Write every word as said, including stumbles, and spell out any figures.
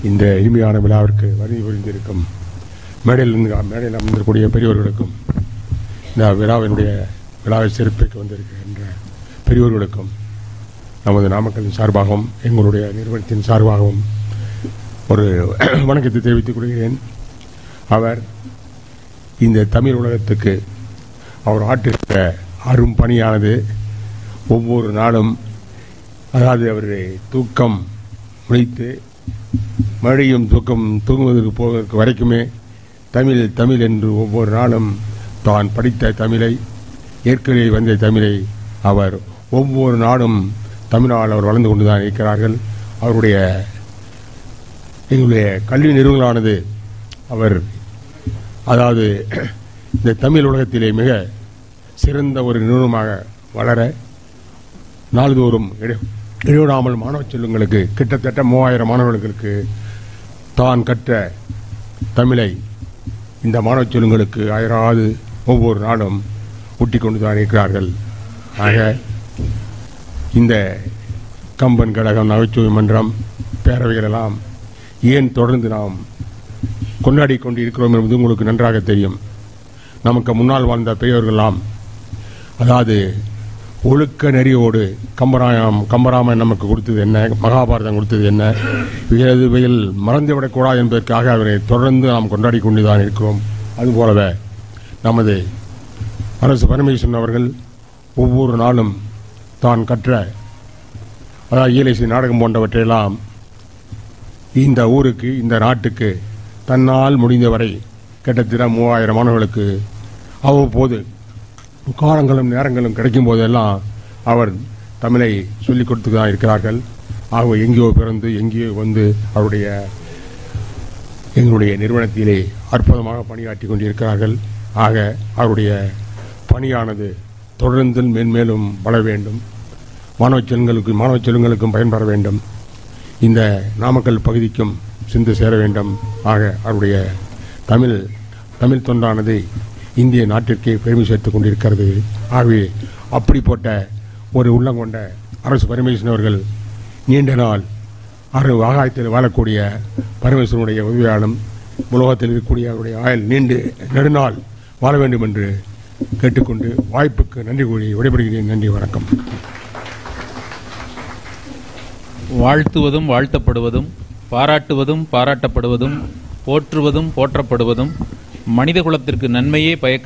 இந்த இனிமையான விழாவிற்கு வருகை புரிந்திருக்கும் மேடையில் மேடையில் அமர்ந்திருக்கக்கூடிய பெரியவர்களுக்கும், இந்த விழாவினுடைய விழாவை சிறப்பிக்க வந்திருக்கின்ற பெரியோர்களுக்கும் நமது நாமக்கலின் சார்பாகவும் எங்களுடைய நிறுவனத்தின் சார்பாகவும் ஒரு வணக்கத்தை தெரிவித்துக் கொள்கிறேன். அவர் இந்த தமிழ் உலகத்துக்கு அவர் ஆற்றுகிற அரும் பணியானது ஒவ்வொரு நாளும், அதாவது அவருடைய தூக்கம் முடித்து மழையும் தூக்கம் தூங்குவதற்கு போவதற்கு வரைக்குமே தமிழ் தமிழ் என்று ஒவ்வொரு நாளும் தான் படித்த தமிழை, ஏற்கனவே வந்த தமிழை அவர் ஒவ்வொரு நாளும் தமிழால் அவர் வளர்ந்து கொண்டுதான் இருக்கிறார்கள். அவருடைய எங்களுடைய கல்வி நிறுவனமானது அவர் அதாவது இந்த தமிழ் உலகத்திலே மிக சிறந்த ஒரு நிறுவனமாக வளர நாள்தோறும் இடைவிடாமல் மாணவ செல்வங்களுக்கு கிட்டத்தட்ட மூவாயிரம் மாணவர்களுக்கு தான் கற்ற தமிழை இந்த மாணவ செல்வங்களுக்கு அயராது ஒவ்வொரு நாளும் ஊட்டி கொண்டுதான் இருக்கிறார்கள். ஆக இந்த கம்பன் கழகம், நகைச்சுவை மன்றம், பேரவைகள் எல்லாம் ஏன் தொடர்ந்து நாம் கொண்டாடி கொண்டு இருக்கிறோம் என்பது உங்களுக்கு நன்றாக தெரியும். நமக்கு முன்னால் வாழ்ந்த பெரியவர்களெல்லாம், அதாவது ஒழுக்க நெறியோடு கம்பராயம் கம்பராமன் நமக்கு கொடுத்தது என்ன, மகாபாரதம் கொடுத்தது என்ன, இவையில் மறந்துவிடக்கூடாது என்பதற்காக அவரை தொடர்ந்து நாம் கொண்டாடி கொண்டுதான் இருக்கிறோம். அதுபோலவே நமது அரசு பரமேஸ்வரன் அவர்கள் ஒவ்வொரு நாளும் தான் கற்ற, அதாவது ஈழை நாடகம் போன்றவற்றையெல்லாம் இந்த ஊருக்கு, இந்த நாட்டுக்கு தன்னால் முடிந்தவரை கிட்டத்தட்ட மூவாயிரம் மாணவர்களுக்கு அவ்வப்போது காலங்களும் நேரங்களும் கிடைக்கும் போதெல்லாம் அவர் தமிழை சொல்லிக் கொடுத்து தான் இருக்கிறார்கள். ஆக எங்கேயோ பிறந்து எங்கேயோ வந்து அவருடைய எங்களுடைய நிறுவனத்திலே அற்புதமாக பணியாற்றி கொண்டிருக்கிறார்கள். ஆக அவருடைய பணியானது தொடர்ந்து மேன்மேலும் வளர வேண்டும், மாணவ செல்வங்களுக்கு மாணவ செல்வங்களுக்கும் பயன்பெற வேண்டும், இந்த நாமக்கல் பகுதிக்கும் சென்று சேர வேண்டும். ஆக அவருடைய தமிழ் தமிழ் தொண்டானது இந்திய நாட்டிற்கே பெருமை சேர்த்துக் கொண்டிருக்கிறது. ஆகவே அப்படிப்பட்ட ஒரு உள்ளங்கொண்ட அரசு பரமேஸ்வரன் அவர்கள் நீண்ட நாள் அறு ஆகாயத்தில் வாழக்கூடிய பரமேஸ்வரனுடைய உதவியாலும் உலகத்தில் இருக்கக்கூடிய அவருடைய ஆயுள் நீண்டு நெடுநாள் வாழ வேண்டும் என்று கேட்டுக்கொண்டு வாய்ப்புக்கு நன்றி கூறி விடைபெறுகிறேன். நன்றி, வணக்கம். வாழ்த்துவதும் வாழ்த்தப்படுவதும், பாராட்டுவதும் பாராட்டப்படுவதும், போற்றுவதும் போற்றப்படுவதும் மனித குலத்திற்கு நன்மையே பயக்க